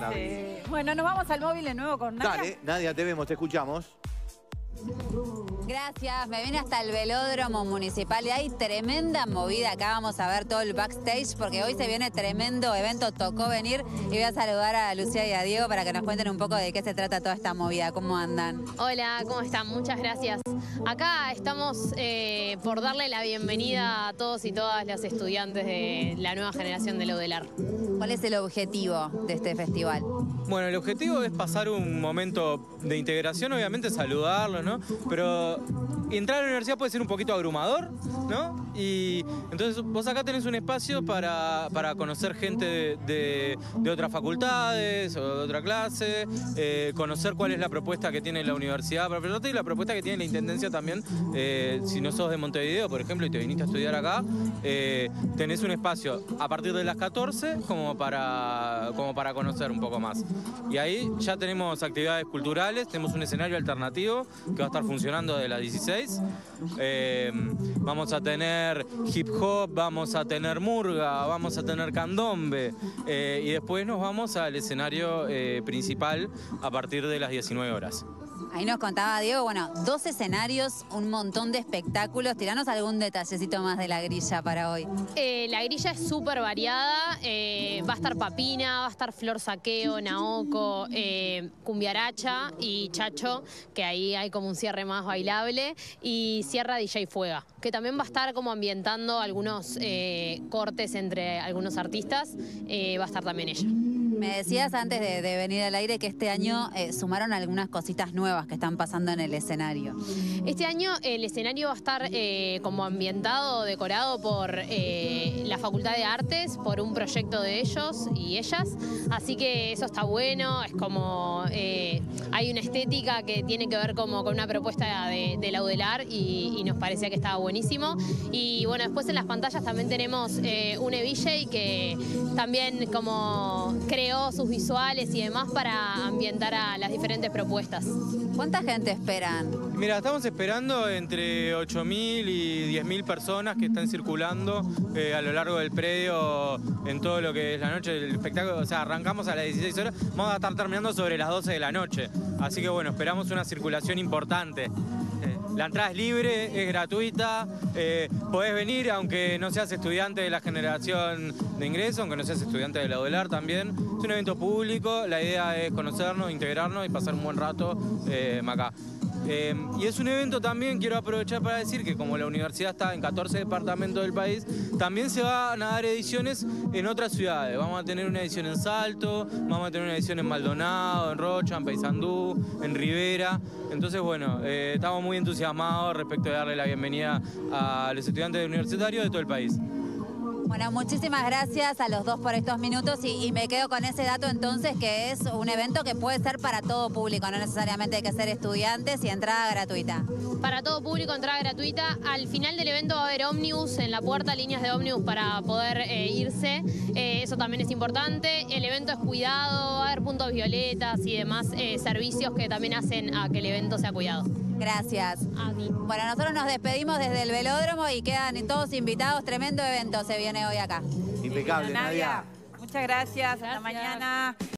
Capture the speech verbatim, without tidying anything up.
Sí. Bueno, nos vamos al móvil de nuevo con Nadia. Dale, Nadia, te vemos, te escuchamos. Gracias, me vine hasta el velódromo municipal y hay tremenda movida. Acá vamos a ver todo el backstage porque hoy se viene tremendo evento, tocó venir y voy a saludar a Lucía y a Diego para que nos cuenten un poco de qué se trata toda esta movida, cómo andan. Hola, ¿cómo están? Muchas gracias. Acá estamos eh, por darle la bienvenida a todos y todas las estudiantes de la nueva generación de Laudelar. ¿Cuál es el objetivo de este festival? Bueno, el objetivo es pasar un momento de integración, obviamente saludarlos, ¿no? Pero entrar a la universidad puede ser un poquito abrumador, ¿no? Y entonces vos acá tenés un espacio para, para conocer gente de, de, de otras facultades o de otra clase, eh, conocer cuál es la propuesta que tiene la universidad para ofrecerte y la propuesta que tiene la Intendencia también. Eh, si no sos de Montevideo, por ejemplo, y te viniste a estudiar acá, eh, tenés un espacio a partir de las catorce como para, como para conocer un poco más. Y ahí ya tenemos actividades culturales, tenemos un escenario alternativo que va a estar funcionando de las dieciséis. Eh, vamos a tener hip hop, vamos a tener murga, vamos a tener candombe eh, y después nos vamos al escenario eh, principal a partir de las diecinueve horas. Ahí nos contaba Diego, bueno, dos escenarios, un montón de espectáculos. Tiranos algún detallecito más de la grilla para hoy. Eh, la grilla es súper variada, eh, va a estar Papina, va a estar Flor Saqueo, Naoko, eh, Cumbiaracha y Chacho, que ahí hay como un cierre más bailable, y cierra D J Fuega, que también va a estar como ambientando algunos eh, cortes entre algunos artistas, eh, va a estar también ella. Me decías antes de, de venir al aire que este año eh, sumaron algunas cositas nuevas que están pasando en el escenario. Este año el escenario va a estar eh, como ambientado, decorado por eh, la Facultad de Artes, por un proyecto de ellos y ellas, así que eso está bueno, es como eh, hay una estética que tiene que ver como con una propuesta de, de Laudelar y, y nos parecía que estaba buenísimo. Y bueno, después en las pantallas también tenemos eh, un E V J que también como creó sus visuales y demás para ambientar a las diferentes propuestas. ¿Cuánta gente esperan? Mira, estamos esperando entre ocho mil y diez mil personas que están circulando eh, a lo largo del predio en todo lo que es la noche del espectáculo. O sea, arrancamos a las dieciséis horas, vamos a estar terminando sobre las doce de la noche. Así que bueno, esperamos una circulación importante. La entrada es libre, es gratuita, eh, podés venir aunque no seas estudiante de la generación de ingreso, aunque no seas estudiante de Laudelar también. Es un evento público, la idea es conocernos, integrarnos y pasar un buen rato eh, acá. Eh, y es un evento también, quiero aprovechar para decir que como la universidad está en catorce departamentos del país, también se van a dar ediciones en otras ciudades. Vamos a tener una edición en Salto, vamos a tener una edición en Maldonado, en Rocha, en Paysandú, en Rivera. Entonces, bueno, eh, estamos muy entusiasmados respecto de darle la bienvenida a los estudiantes universitarios de todo el país. Bueno, muchísimas gracias a los dos por estos minutos y, y me quedo con ese dato entonces que es un evento que puede ser para todo público, no necesariamente hay que ser estudiantes y entrada gratuita. Para todo público, entrada gratuita. Al final del evento va a haber ómnibus en la puerta, líneas de ómnibus para poder eh, irse, eh, eso también es importante. El evento es cuidado, va a haber puntos violetas y demás eh, servicios que también hacen a que el evento sea cuidado. Gracias. A ti. Bueno, nosotros nos despedimos desde el velódromo y quedan todos invitados. Tremendo evento se viene hoy acá. Impecable, Nadia. Nadia. Muchas gracias. Hasta Gracias. mañana.